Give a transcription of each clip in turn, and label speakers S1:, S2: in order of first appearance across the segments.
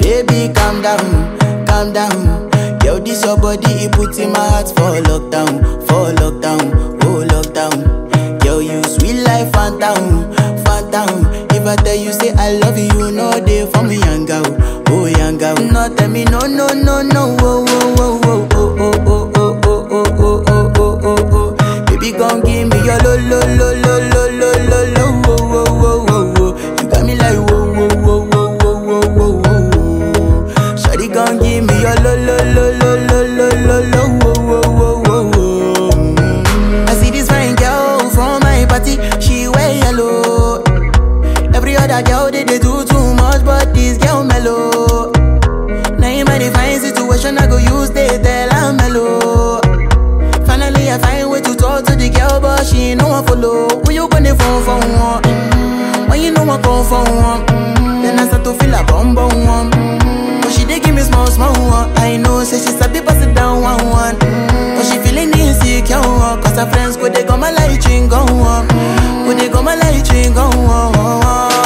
S1: Baby, calm down, calm down. Yo, this your body, it puts in my heart for lockdown, oh lockdown. Yo, you sweet life, phantom, phantom. If I tell you say I love you, you know they for me, young girl, oh young girl. No, tell me no, no, no, no, oh, oh, oh, oh, oh, oh, oh, oh, oh, oh, oh, oh, oh, oh. Baby, gon' give me your lo, lo, lo, lo, lo, lo, lo, lo, oh, oh, oh, oh, oh. You got me like whoa, whoa, whoa, whoa, whoa, whoa, whoa, whoa. Shawty gon' give me your lo, lo, lo, lo, lo, lo, lo, lo, oh, oh, oh, oh. I see this fine girl from my party, she wear yellow. Every other girl they do too much, but this girl mellow. Now in my divine situation, I go use they tell I'm mellow. Finally I find way to talk to the girl, but she ain't no one follow. When you gonna phone for one? When you know I come for one? Then I start to feel a bum bum one. But she dey give me small small one. I know say she sabi pass it down one one. But she feeling insecure one. Cause her friends go they go my light ring go on. Go they go my light ring go on.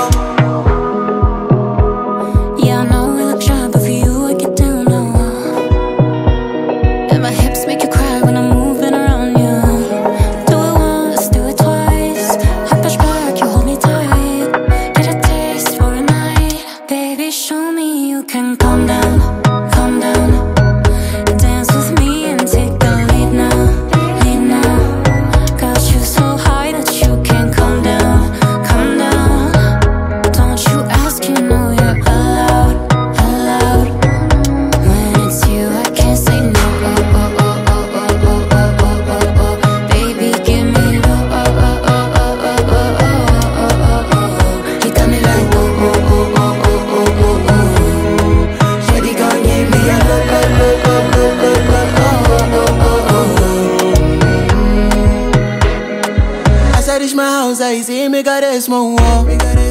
S2: Yeah, I know we look shy, but for you I get down low. And my hips make you cry when I'm moving around you. Do it once, do it twice. I push back, you hold me tight. Get a taste for a night. Baby, show me you can calm down, calm down. Dance with me and take the lead now, lead now. Got you so high that you can't calm down, calm down. Don't you ask, you know you're allowed, allowed. When it's you, I can't say no. Oh, oh, oh, oh, oh, oh, oh, oh, oh, oh. Baby, give me low. Oh, oh, oh, oh, oh, oh, oh, oh, oh, oh. You got me like whoa, whoa, whoa, whoa, whoa, whoa, whoa, whoa. Shawty gon' give me a low, low, low, low, low, low, low, oh, oh, oh, oh. As I reach my house, I see me got a small wall.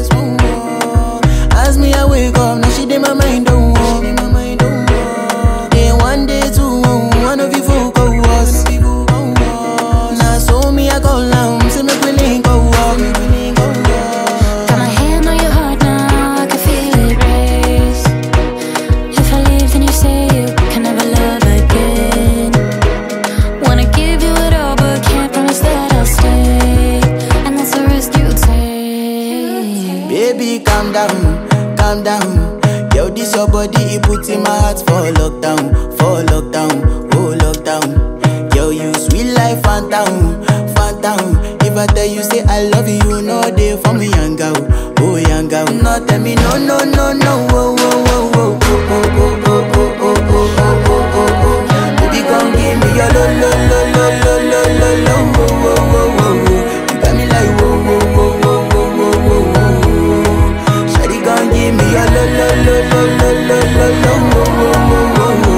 S2: As me I wake up, now she did my mind don't walk. Day one, day two, one of you folk go was. Now so me I go down, see me willing go walk. Got my hand on your heart now, I can feel it race. If I leave, then you say you can never love again. Wanna give you it all, but can't promise that I'll stay. And that's a risk you take.
S1: Baby, calm down, calm down. Yo, this your body, it puts in my heart for lockdown, oh lockdown. Yo, you sweet life, phantom, phantom. If I tell you say I love you, you know they for me, young girl, oh young girl. No, tell me no, no, no, no, oh, oh, oh, oh, oh, oh, oh, oh, oh, oh, oh, oh, oh, oh. Baby, gon' give me your lo, lo, lo, lo, lo, lo, lo, lo, oh, oh, oh, oh, oh. You got me like whoa, whoa, whoa, whoa, whoa, whoa, whoa, whoa. Shawty gon' give me your lo, lo, lo, lo, lo, lo, lo, lo, oh, oh, oh, oh, oh.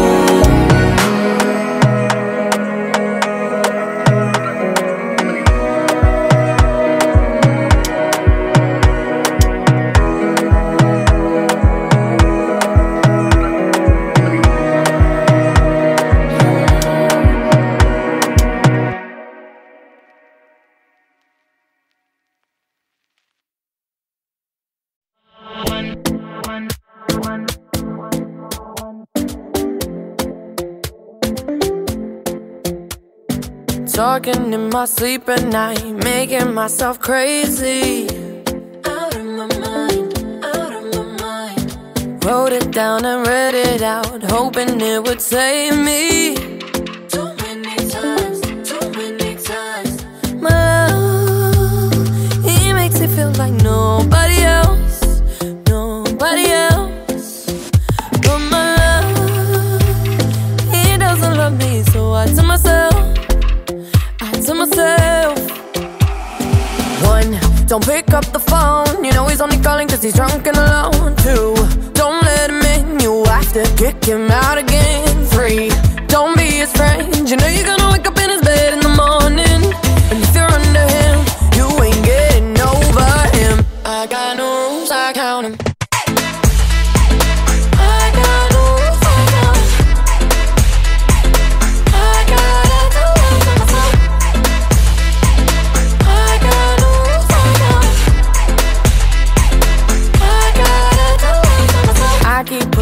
S3: Talking in my sleep at night, making myself crazy. Out of my mind, out of my mind. Wrote it down and read it out, hoping it would save me. Too many times, too many times. My love, he makes it feel like nobody else, nobody else. But my love, he doesn't love me, so I tell myself, to myself. One, don't pick up the phone, you know he's only calling cause he's drunk and alone. Two, don't let him in, you have to kick him out again. Three, don't be his friend, you know you're gonna wake up in his bed in the morning. And if you're under him, you ain't getting over him. I got no rules, I count him.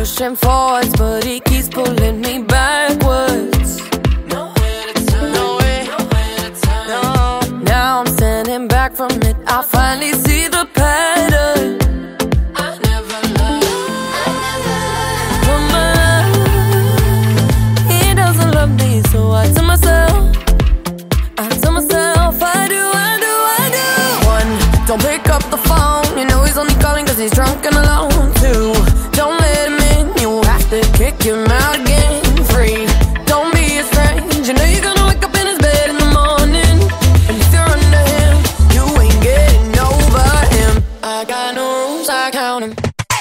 S3: pushing forwards, but he keeps pulling me backwards. Nowhere to turn, nowhere to turn. No. Now I'm standing back from it, I finally see the pattern. I never loved he doesn't love me, so I tell myself, One, don't pick up the phone, you know he's only calling cause he's drunk and alone. Two, don't let him in, you have to kick him out again. Three, don't be a strange, you know you're gonna wake up in his bed in the morning. And if you're under him, you ain't getting over him. I got no rules, I count him.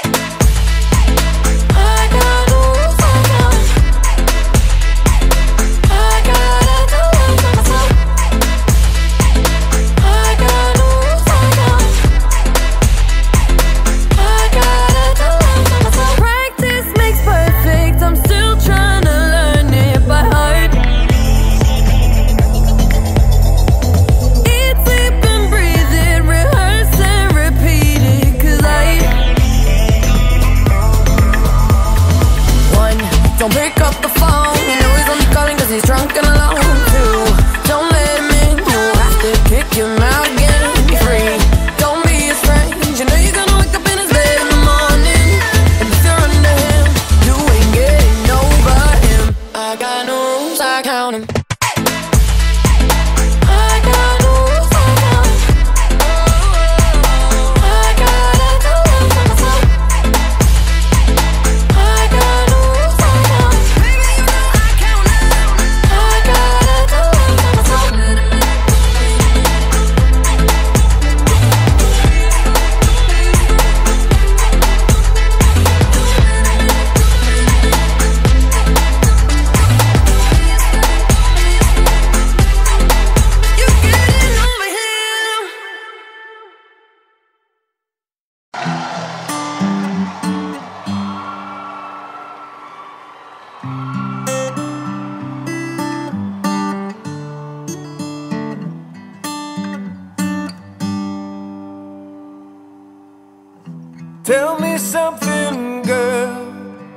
S3: Don't pick up the phone, you know he's only calling cause he's drunk and alone. Two, don't let him in, you have to kick him out again. Three, don't be a strange, you know you're gonna wake up in his bed in the morning. And if you're under him, you ain't getting over him. I got no rules, I count him.
S4: Tell me something, girl.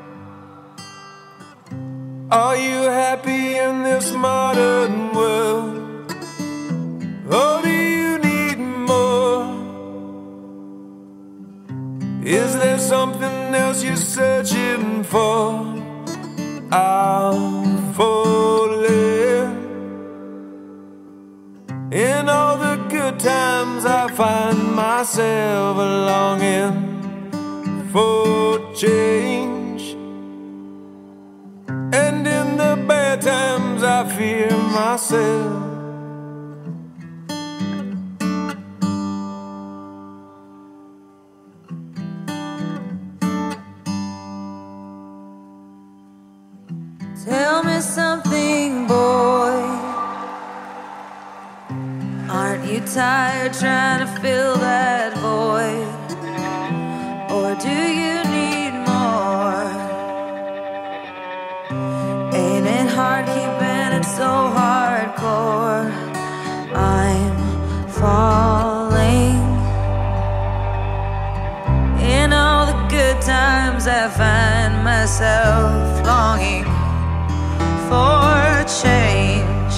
S4: Are you happy in this modern world? Or do you need more? Is there something else you're searching for? I'm falling. In all the good times I find myself longing for change, and in the bad times I fear myself.
S5: Tell me something, boy. Aren't you tired trying to fill that void? Or do you need more? Ain't it hard keeping it so hardcore? I'm falling. In all the good times I find myself longing for change,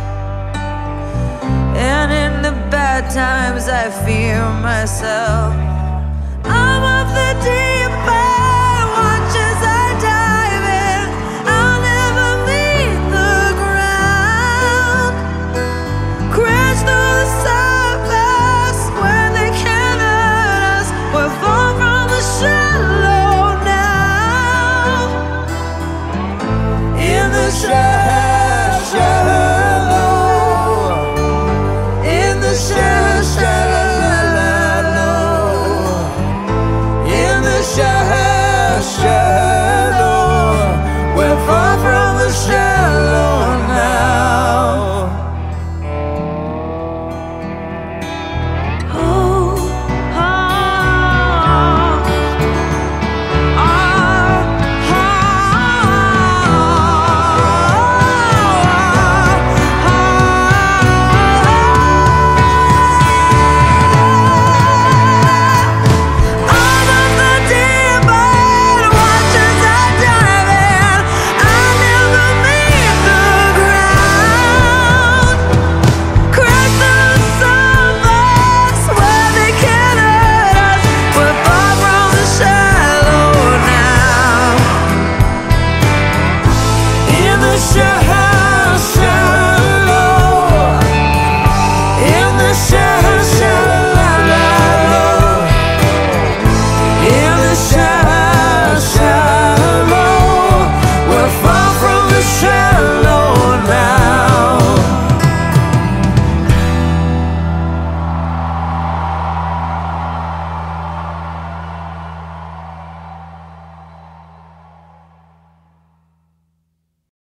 S5: and in the bad times I fear myself.